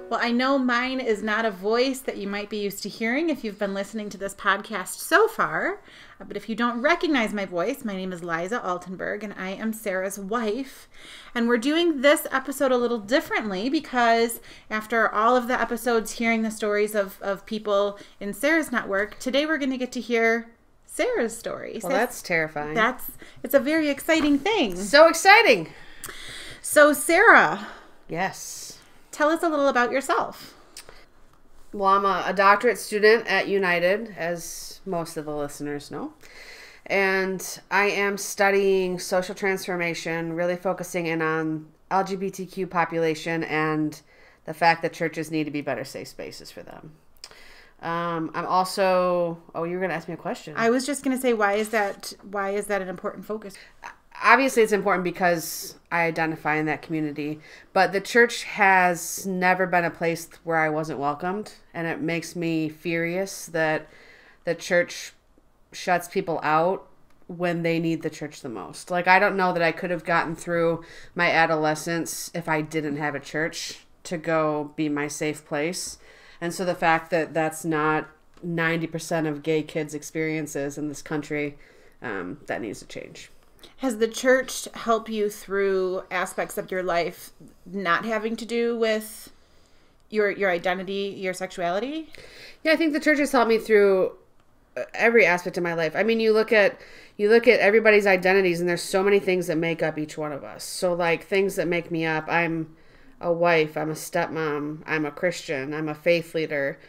Well, I know mine is not a voice that you might be used to hearing if you've been listening to this podcast so far. But if you don't recognize my voice, my name is Liza Altenberg, and I am Sarah's wife. And we're doing this episode a little differently because after all of the episodes hearing the stories of people in Sarah's network, today we're going to get to hear Sarah's story. Well, that's terrifying. It's a very exciting thing. So exciting. So, Sarah. Yes. Tell us a little about yourself. Well, I'm a doctorate student at United, as most of the listeners know. And I am studying social transformation, really focusing in on LGBTQ population and the fact that churches need to be better safe spaces for them. I'm also... Oh, you were going to ask me a question. I was just going to say, why is that an important focus? Obviously, it's important because I identify in that community, but the church has never been a place where I wasn't welcomed, and it makes me furious that the church shuts people out when they need the church the most. Like, I don't know that I could have gotten through my adolescence if I didn't have a church to go be my safe place. And so the fact that that's not 90% of gay kids' experiences in this country, that needs to change. Has the church helped you through aspects of your life not having to do with your identity, your sexuality? Yeah, I think the church has helped me through every aspect of my life. I mean, you look at everybody's identities, and there's so many things that make up each one of us. So, like, things that make me up: I'm a wife, I'm a stepmom, I'm a Christian, I'm a faith leader,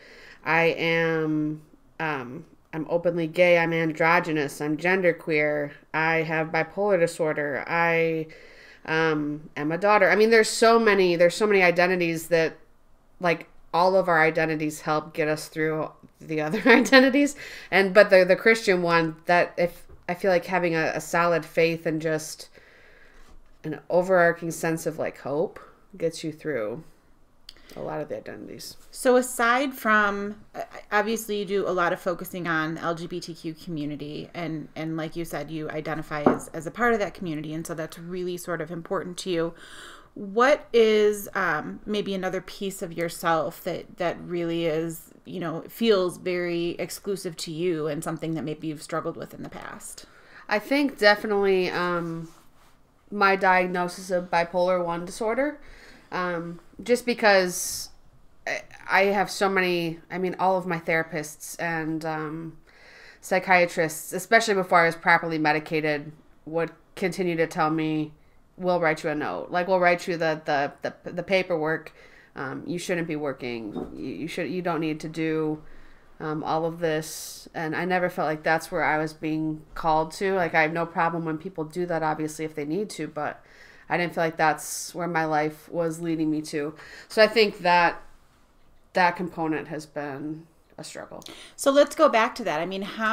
I'm openly gay, I'm androgynous, I'm genderqueer, I have bipolar disorder, I am a daughter. I mean, there's so many identities that, like, all of our identities help get us through the other identities. But the Christian one, that if I feel like having a solid faith and just an overarching sense of, like, hope gets you through a lot of the identities. So aside from, obviously you do a lot of focusing on the LGBTQ community, and like you said, you identify as a part of that community, and so that's really sort of important to you. What is maybe another piece of yourself that really is, feels very exclusive to you and something that maybe you've struggled with in the past? I think definitely my diagnosis of bipolar 1 disorder. Just because I have so many, all of my therapists and psychiatrists, especially before I was properly medicated, would continue to tell me, we'll write you a note. Like, we'll write you the paperwork. You shouldn't be working. You don't need to do all of this. And I never felt like that's where I was being called to. Like, I have no problem when people do that, obviously, if they need to, but I didn't feel like that's where my life was leading me to. So I think that component has been a struggle. So let's go back to that.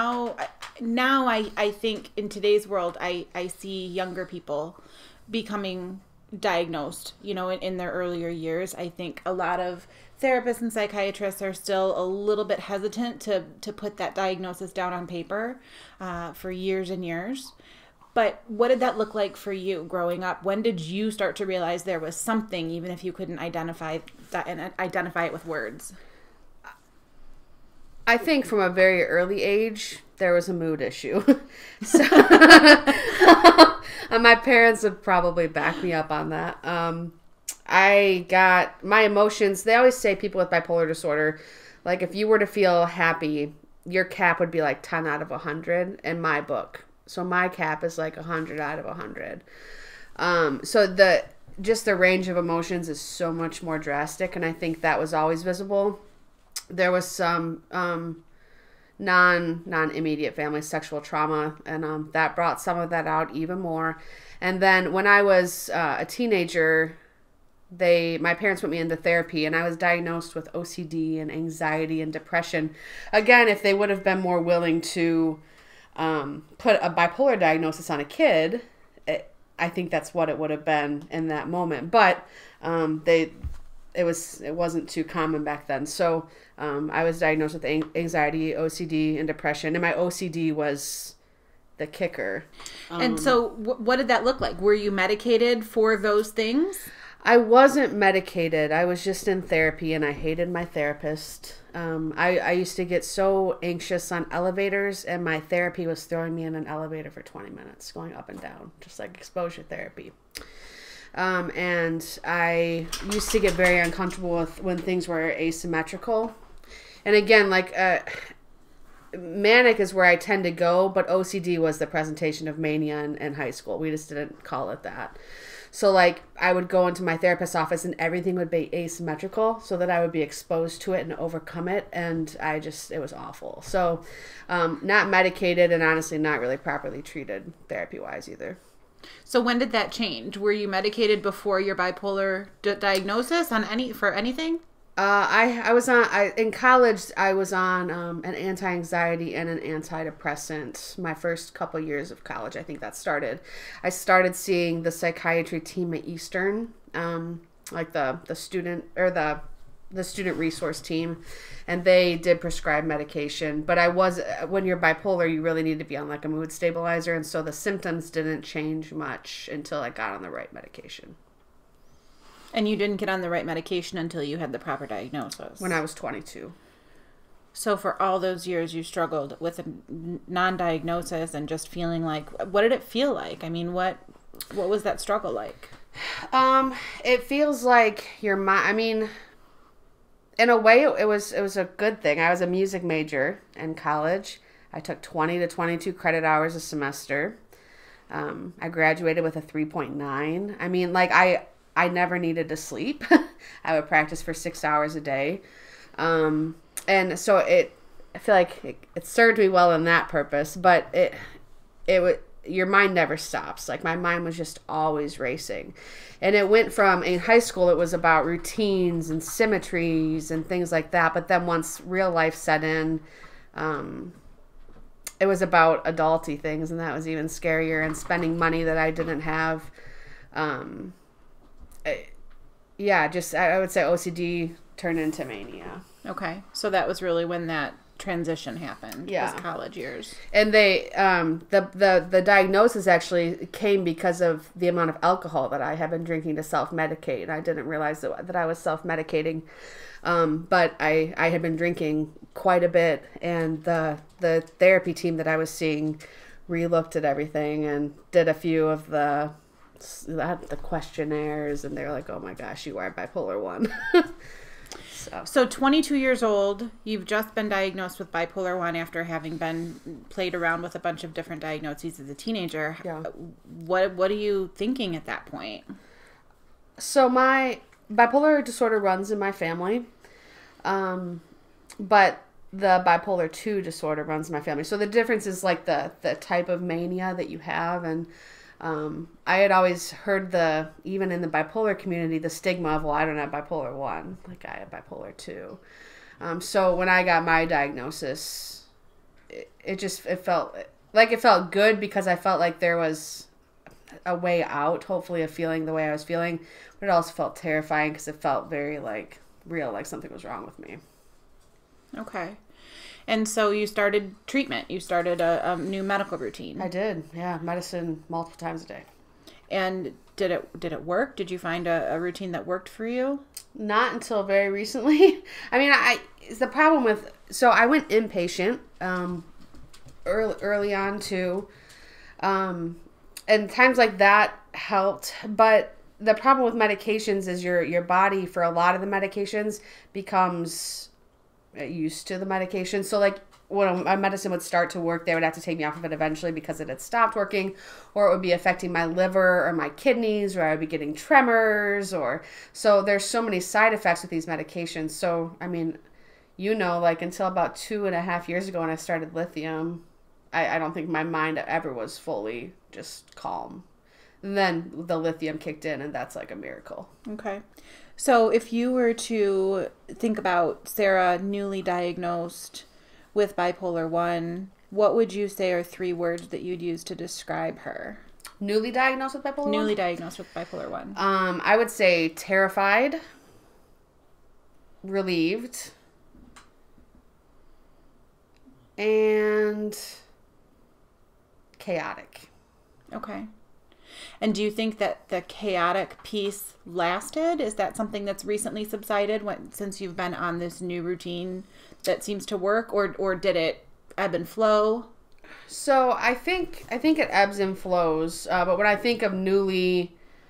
I think in today's world, I see younger people becoming diagnosed, in their earlier years. I think a lot of therapists and psychiatrists are still a little bit hesitant to put that diagnosis down on paper for years and years. But what did that look like for you growing up? When did you start to realize there was something, even if you couldn't identify that and identify it with words? I think from a very early age, there was a mood issue. So, my parents would probably back me up on that. I got my emotions. They always say people with bipolar disorder, like, if you were to feel happy, your cap would be like 10 out of 100 in my book. So my cap is like 100 out of 100. So the range of emotions is so much more drastic, and I think that was always visible. There was some non-immediate family sexual trauma, and that brought some of that out even more. And then when I was a teenager, my parents put me into therapy, and I was diagnosed with OCD and anxiety and depression. Again, if they would have been more willing to put a bipolar diagnosis on a kid, I think that's what it would have been in that moment. But it wasn't too common back then. So I was diagnosed with anxiety, OCD, and depression, and my OCD was the kicker. And so what did that look like? Were you medicated for those things? I wasn't medicated. I was just in therapy, and I hated my therapist. I used to get so anxious on elevators, and my therapy was throwing me in an elevator for 20 minutes, going up and down, just like exposure therapy. And I used to get very uncomfortable with when things were asymmetrical. And again, like manic is where I tend to go, but OCD was the presentation of mania in high school. We just didn't call it that. So like I would go into my therapist's office and everything would be asymmetrical so that I would be exposed to it and overcome it. And it was awful. So not medicated and honestly not really properly treated therapy wise either. So when did that change? Were you medicated before your bipolar diagnosis for anything? In college, I was on an anti-anxiety and an antidepressant. My first couple years of college, I think that started. I started seeing the psychiatry team at Eastern, like the student or the student resource team, and they did prescribe medication. But when you're bipolar, you really need to be on like a mood stabilizer, and so the symptoms didn't change much until I got on the right medication. And you didn't get on the right medication until you had the proper diagnosis. When I was 22. So for all those years you struggled with a non-diagnosis and just feeling like, what did it feel like? I mean, what was that struggle like? It feels like your mind, I mean, in a way it was a good thing. I was a music major in college. I took 20 to 22 credit hours a semester. I graduated with a 3.9. I mean, like I never needed to sleep. I would practice for 6 hours a day. And so I feel like it served me well in that purpose, but your mind never stops. Like my mind was just always racing. And it went from, in high school, it was about routines and symmetries and things like that. But then once real life set in, it was about adulty things. And that was even scarier, and spending money that I didn't have. I would say OCD turned into mania. Okay. So that was really when that transition happened. Yeah. Was college years. And they, the diagnosis actually came because of the amount of alcohol that I had been drinking to self-medicate. And I didn't realize that I was self-medicating. But I had been drinking quite a bit, and the therapy team that I was seeing re-looked at everything and did a few of the questionnaires, and they're like, oh my gosh, you are bipolar 1. So 22 years old, you've just been diagnosed with bipolar 1 after having been played around with a bunch of different diagnoses as a teenager. Yeah. What are you thinking at that point? So my bipolar disorder runs in my family, but the bipolar 2 disorder runs in my family. So the difference is like the type of mania that you have. And I had always heard even in the bipolar community, the stigma of, well, I don't have bipolar 1, like I have bipolar 2. So when I got my diagnosis, it felt good because I felt like there was a way out, hopefully, of feeling the way I was feeling, but it also felt terrifying because it felt very like real, like something was wrong with me. Okay. And so you started treatment. You started a new medical routine. I did, yeah. Medicine multiple times a day. And did it work? Did you find a routine that worked for you? Not until very recently. I mean, it's the problem with, so I went inpatient early on too. And times like that helped. But the problem with medications is your body, for a lot of the medications, becomes used to the medication. So like when my medicine would start to work, they would have to take me off of it eventually because it had stopped working, or it would be affecting my liver or my kidneys, or I would be getting tremors, so there's so many side effects with these medications. So I mean, like until about 2.5 years ago when I started lithium, I don't think my mind ever was fully just calm. And then the lithium kicked in, and that's like a miracle. Okay. So if you were to think about Sarah newly diagnosed with bipolar 1, what would you say are 3 words that you'd use to describe her? Newly diagnosed with bipolar 1? Newly diagnosed with bipolar 1. I would say terrified, relieved, and chaotic. Okay. And do you think that the chaotic piece lasted? Is that something that's recently subsided since you've been on this new routine that seems to work, or did it ebb and flow? So I think it ebbs and flows. But when I think of newly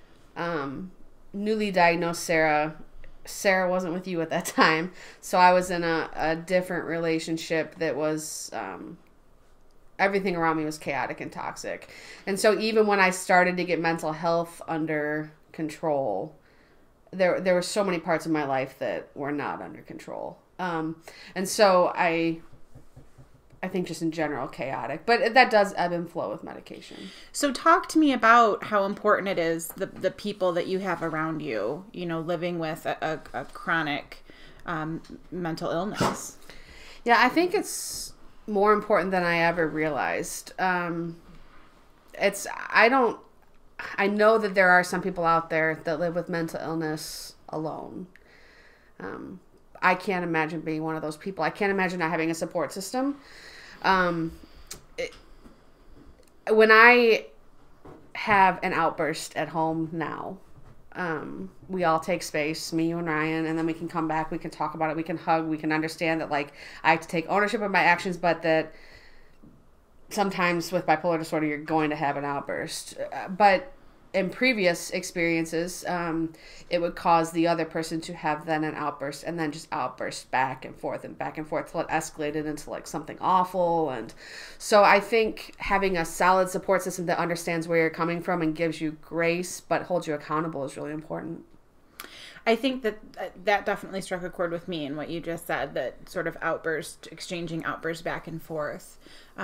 diagnosed Sarah wasn't with you at that time. So I was in a different relationship that was, everything around me was chaotic and toxic. And so even when I started to get mental health under control, there were so many parts of my life that were not under control. And so I think just in general chaotic, but that does ebb and flow with medication. So talk to me about how important it is, the people that you have around you, living with a chronic mental illness. Yeah, I think it's more important than I ever realized. I know that there are some people out there that live with mental illness alone. I can't imagine being one of those people. I can't imagine not having a support system. When I have an outburst at home now, we all take space, me, you, and Ryan, and then we can come back, we can talk about it, we can hug, we can understand that, like, I have to take ownership of my actions, but that sometimes with bipolar disorder, you're going to have an outburst. But in previous experiences, it would cause the other person to have then an outburst and then just outburst back and forth till it escalated into like something awful. And so I think having a solid support system that understands where you're coming from and gives you grace but holds you accountable is really important. I think that definitely struck a chord with me in what you just said, that sort of exchanging outbursts back and forth.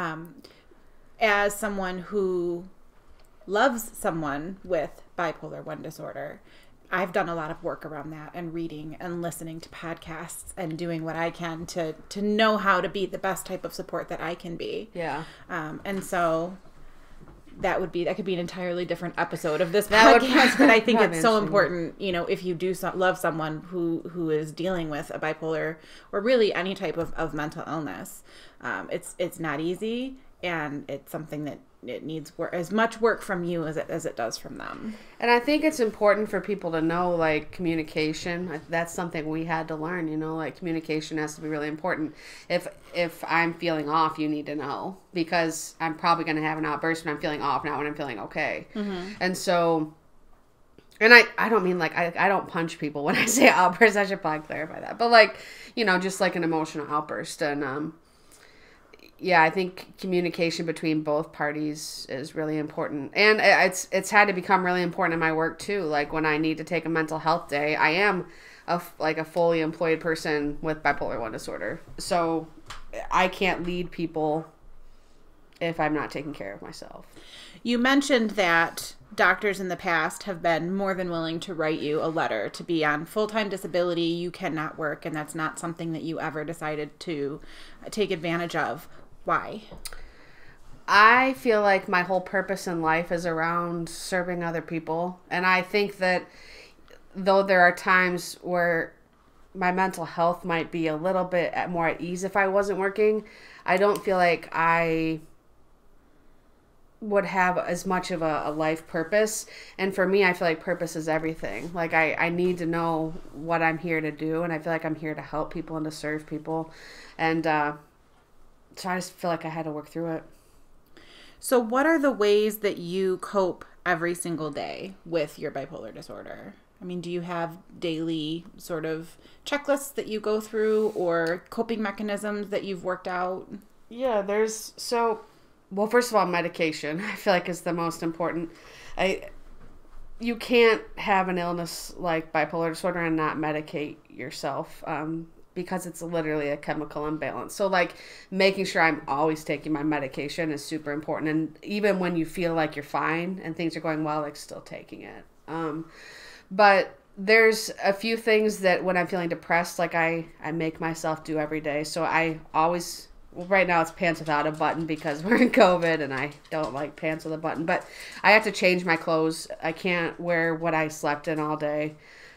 As someone who loves someone with bipolar 1 disorder, I've done a lot of work around that and reading and listening to podcasts and doing what I can to know how to be the best type of support that I can be. Yeah. And so that could be an entirely different episode of this podcast, but I think it's so important, if you do love someone who is dealing with a bipolar or really any type of mental illness. It's not easy, and it's something that it needs as much work from you as it does from them. And I think it's important for people to know, like, communication. That's something we had to learn, like, communication has to be really important. If I'm feeling off, you need to know, because I'm probably going to have an outburst when I'm feeling off, not when I'm feeling okay. Mm-hmm. And so, and I don't mean, like, I don't punch people when I say outburst. I should probably clarify that. But, like, just like an emotional outburst. And, yeah, I think communication between both parties is really important. And it's had to become really important in my work too. Like, when I need to take a mental health day, I am a fully employed person with bipolar 1 disorder. So I can't lead people if I'm not taking care of myself. You mentioned that doctors in the past have been more than willing to write you a letter to be on full-time disability. You cannot work, and that's not something that you ever decided to take advantage of. Why? I feel like my whole purpose in life is around serving other people. And I think that though there are times where my mental health might be a little bit more at ease if I wasn't working, I don't feel like I would have as much of a life purpose. And for me, I feel like purpose is everything. Like, I need to know what I'm here to do. And I feel like I'm here to help people and to serve people. And, so I just feel like I had to work through it. So what are the ways that you cope every single day with your bipolar disorder? I mean, do you have daily sort of checklists that you go through, or coping mechanisms that you've worked out? Yeah, first of all, medication, I feel like, is the most important. You can't have an illness like bipolar disorder and not medicate yourself. Because it's literally a chemical imbalance. So, like, making sure I'm always taking my medication is super important. And even when you feel like you're fine and things are going well, like, still taking it. But there's a few things that when I'm feeling depressed, like, I make myself do every day. So I always, right now it's pants without a button because we're in COVID and I don't like pants with a button. But I have to change my clothes. I can't wear what I slept in all day.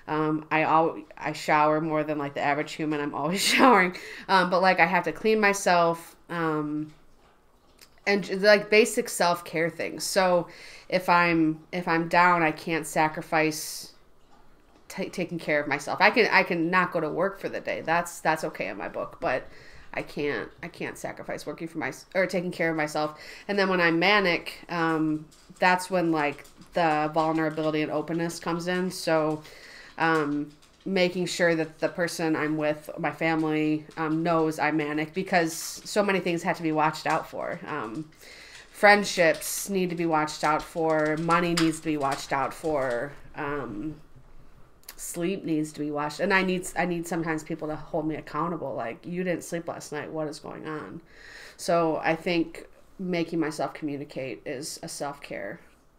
I shower more than like the average human. I'm always showering. But like, I have to clean myself. and like basic self-care things. So if I'm down, I can't sacrifice taking care of myself. I can not go to work for the day. That's okay in my book, but I can't sacrifice working for or taking care of myself. And then when I'm manic, that's when like the vulnerability and openness comes in. So making sure that the person I'm with, my family, knows I'm manic, because so many things have to be watched out for. Friendships need to be watched out for. Money needs to be watched out for. Sleep needs to be watched. And I need sometimes people to hold me accountable. Like, you didn't sleep last night. What is going on? So I think making myself communicate is a self-care.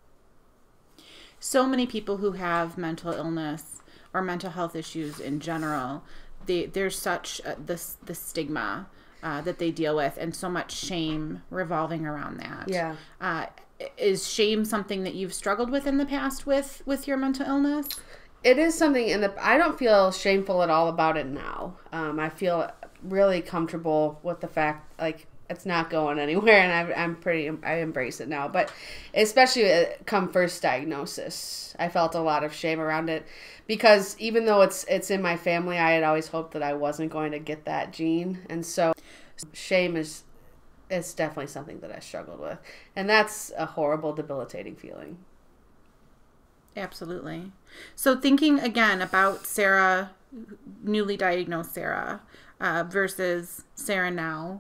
So many people who have mental illness or mental health issues in general, there's such the stigma that they deal with, and so much shame revolving around that. Yeah. Is shame something that you've struggled with in the past with your mental illness? It is something I don't feel shameful at all about it now. I feel really comfortable with the fact, like, it's not going anywhere, and I embrace it now. But especially come first diagnosis, I felt a lot of shame around it, because even though it's in my family, I had always hoped that I wasn't going to get that gene. And so shame is definitely something that I struggled with. And that's a horrible, debilitating feeling. Absolutely. So thinking again about Sarah, newly diagnosed Sarah, versus Sarah now,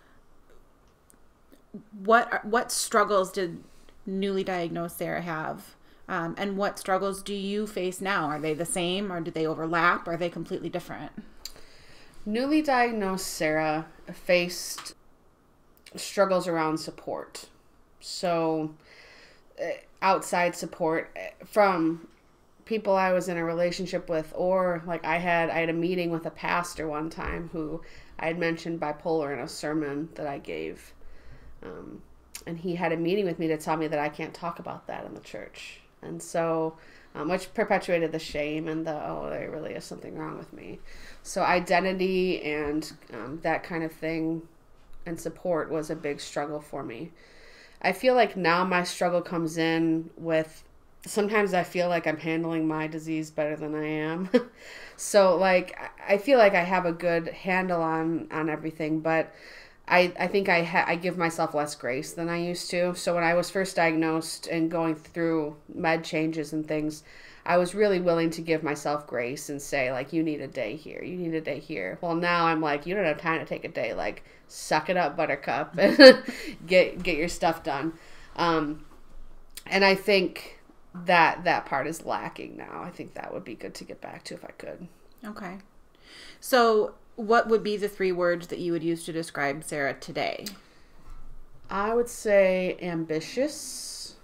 what struggles did newly diagnosed Sarah have? And what struggles do you face now? Are they the same, or do they overlap? Or are they completely different? Newly diagnosed Sarah faced struggles around support. So outside support from people I was in a relationship with, or like I had a meeting with a pastor one time who I had mentioned bipolar in a sermon that I gave. And he had a meeting with me to tell me that I can't talk about that in the church. And so, which perpetuated the shame and there really is something wrong with me. So identity and that kind of thing and support was a big struggle for me. I feel like now my struggle comes in with, sometimes I feel like I'm handling my disease better than I am. So like, I feel like I have a good handle on everything, but I think I give myself less grace than I used to. So when I was first diagnosed and going through med changes and things, I was really willing to give myself grace and say, like, you need a day here. You need a day here. Well, now I'm like, you don't have time to take a day. Like, suck it up, buttercup, and get your stuff done. And I think that part is lacking now. I think that would be good to get back to if I could. Okay. So what would be the 3 words that you would use to describe Sarah today? I would say ambitious,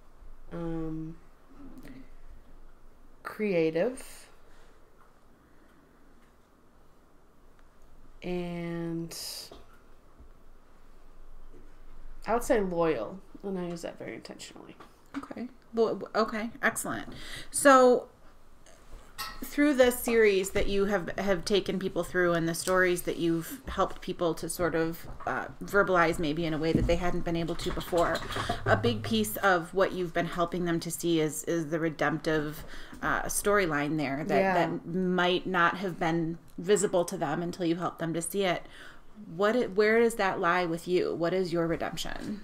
creative, and I would say loyal, and I use that very intentionally. Okay. Okay. Excellent. So through this series that you have taken people through, and the stories that you've helped people to sort of verbalize maybe in a way that they hadn't been able to before, a big piece of what you've been helping them to see is the redemptive storyline there that might not have been visible to them until you help them to see it. Where does that lie with you? What is your redemption?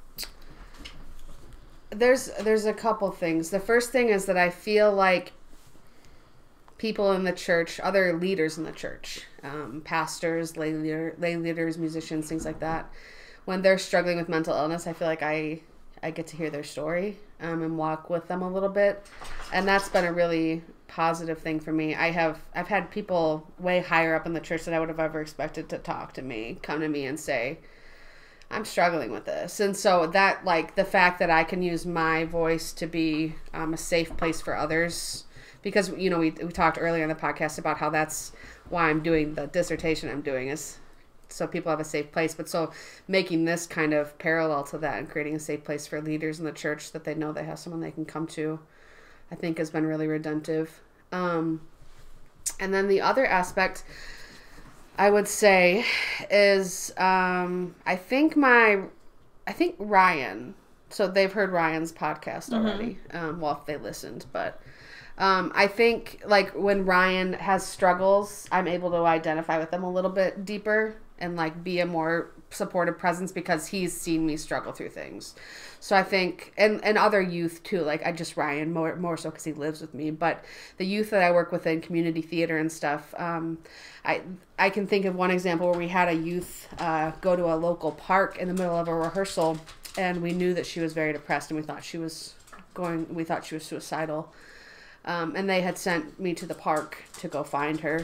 There's a couple things. The first thing is that I feel like people in the church, other leaders in the church, pastors, lay leaders, musicians, things like that, when they're struggling with mental illness, I feel like I get to hear their story and walk with them a little bit. And that's been a really positive thing for me. I've had people way higher up in the church than I would have ever expected to talk to me, come to me and say, I'm struggling with this. And so that, like, the fact that I can use my voice to be a safe place for others, because, you know, we talked earlier in the podcast about how that's why I'm doing the dissertation I'm doing, is so people have a safe place. But so making this kind of parallel to that and creating a safe place for leaders in the church that they know they have someone they can come to, I think has been really redemptive. And then the other aspect I would say is I think I think Ryan. So they've heard Ryan's podcast already. Well, if they listened, but I think like when Ryan has struggles, I'm able to identify with them a little bit deeper and like be a more supportive presence because he's seen me struggle through things. So I think, and other youth too, like Ryan more so because he lives with me, but the youth that I work with in community theater and stuff, I can think of one example where we had a youth go to a local park in the middle of a rehearsal, and we knew that she was very depressed, and we thought she was suicidal. And they had sent me to the park to go find her.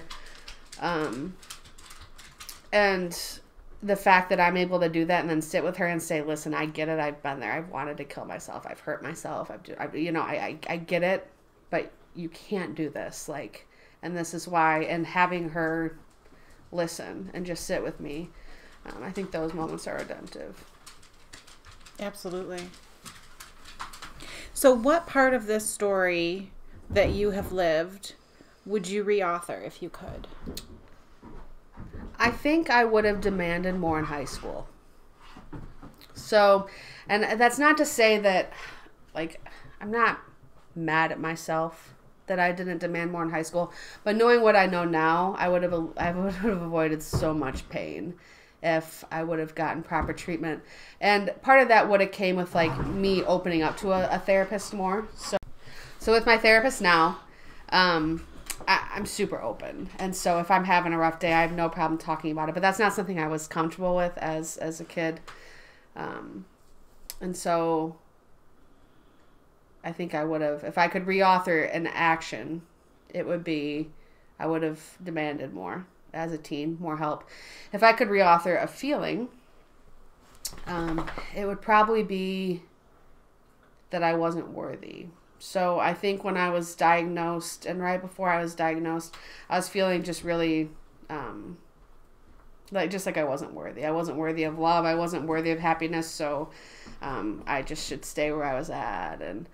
And the fact that I'm able to do that and then sit with her and say, listen, I get it. I've been there. I've wanted to kill myself. I've hurt myself. I get it, but you can't do this. Like, and this is why, and having her listen and just sit with me. I think those moments are redemptive. Absolutely. So what part of this story that you have lived would you reauthor if you could? I think I would have demanded more in high school. So, and that's not to say that, like, I'm not mad at myself that I didn't demand more in high school, but knowing what I know now, I would have avoided so much pain if I would have gotten proper treatment. And part of that would have came with like me opening up to a therapist more. So with my therapist now, I'm super open. And so if I'm having a rough day, I have no problem talking about it. But that's not something I was comfortable with as a kid. And so I think I would have, if I could reauthor an action, it would be, I would have demanded more as a teen, more help. If I could reauthor a feeling, it would probably be that I wasn't worthy. So I think when I was diagnosed and right before I was diagnosed, I was feeling just really like I wasn't worthy. I wasn't worthy of love. I wasn't worthy of happiness. So I just should stay where I was at. And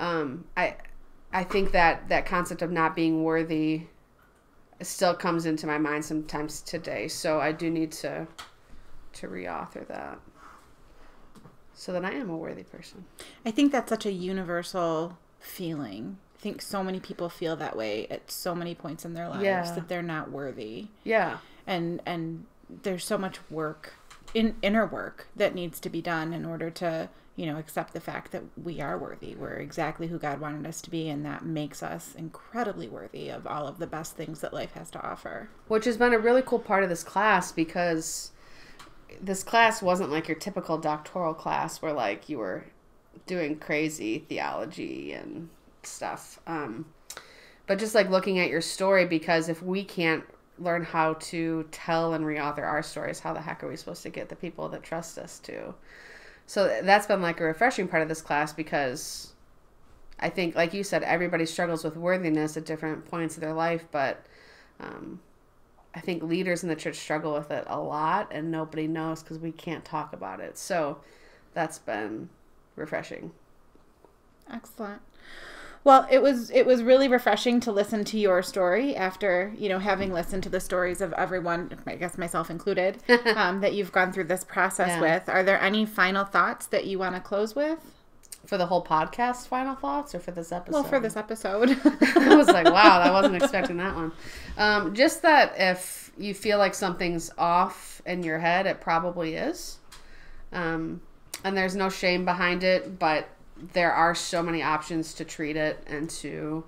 I think that concept of not being worthy still comes into my mind sometimes today. So I do need to reauthor that so that I am a worthy person. I think that's such a universal feeling. I think so many people feel that way at so many points in their lives, that they're not worthy. Yeah. And there's so much work, inner work that needs to be done in order to, accept the fact that we are worthy. We're exactly who God wanted us to be, and that makes us incredibly worthy of all of the best things that life has to offer. Which has been a really cool part of this class, because this class wasn't like your typical doctoral class where like you were doing crazy theology and stuff. But just like looking at your story, because if we can't learn how to tell and reauthor our stories, how the heck are we supposed to get the people that trust us to? So that's been like a refreshing part of this class, because I think, like you said, everybody struggles with worthiness at different points of their life, but I think leaders in the church struggle with it a lot, and nobody knows because we can't talk about it. So that's been refreshing. Excellent. Well, it was really refreshing to listen to your story after, having listened to the stories of everyone, I guess myself included, that you've gone through this process with. Are there any final thoughts that you want to close with? For the whole podcast, final thoughts, or for this episode? Well, for this episode. I was like, wow, I wasn't expecting that one. Just that if you feel like something's off in your head, it probably is. And there's no shame behind it, but there are so many options to treat it and to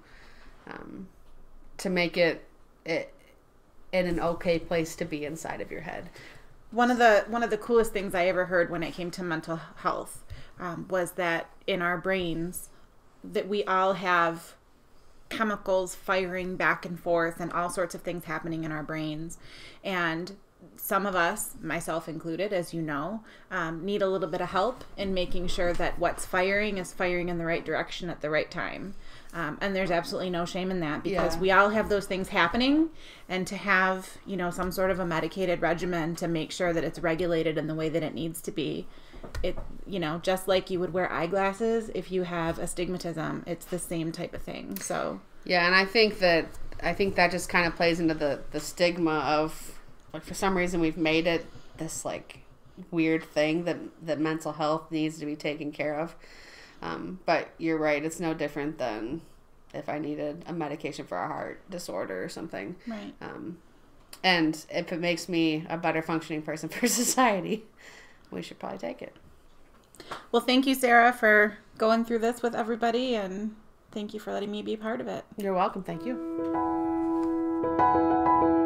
make it in an okay place to be inside of your head. One of the coolest things I ever heard when it came to mental health was that in our brains that we all have chemicals firing back and forth and all sorts of things happening in our brains, and some of us, myself included, as you know, need a little bit of help in making sure that what's firing is firing in the right direction at the right time. And there's absolutely no shame in that, because we all have those things happening, and to have, some sort of a medicated regimen to make sure that it's regulated in the way that it needs to be. It, just like you would wear eyeglasses if you have astigmatism, it's the same type of thing. So yeah, and I think that just kind of plays into the stigma of, like, for some reason we've made it this like weird thing that mental health needs to be taken care of. But you're right, it's no different than if I needed a medication for a heart disorder or something. Right. And if it makes me a better functioning person for society, we should probably take it. Well, thank you, Sarah, for going through this with everybody, and thank you for letting me be a part of it. You're welcome. Thank you.